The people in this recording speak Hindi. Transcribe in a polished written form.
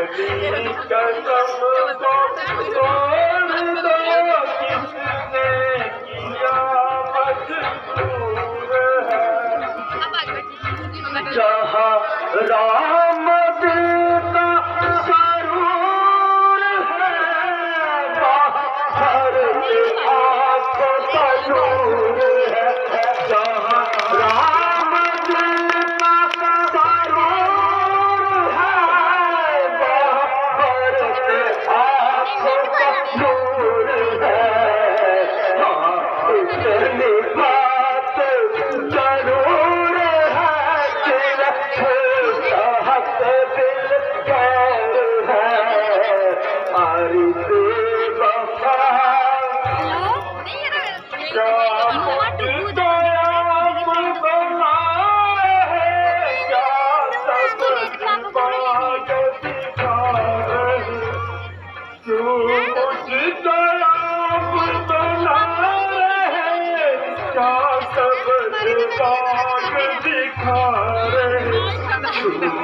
कसम को तोड़ दो, किसने किया मजबूर है। जहाँ राम दिल का सरूर है, बाहर की आँखों का नूर है। जहाँ राम दिल का सरूर है, बाहर की आँखों का नूर है। हाँ, इतनी बात जरूर है कि हक दिल गैर है। हमारी बेवफा दिखा रहे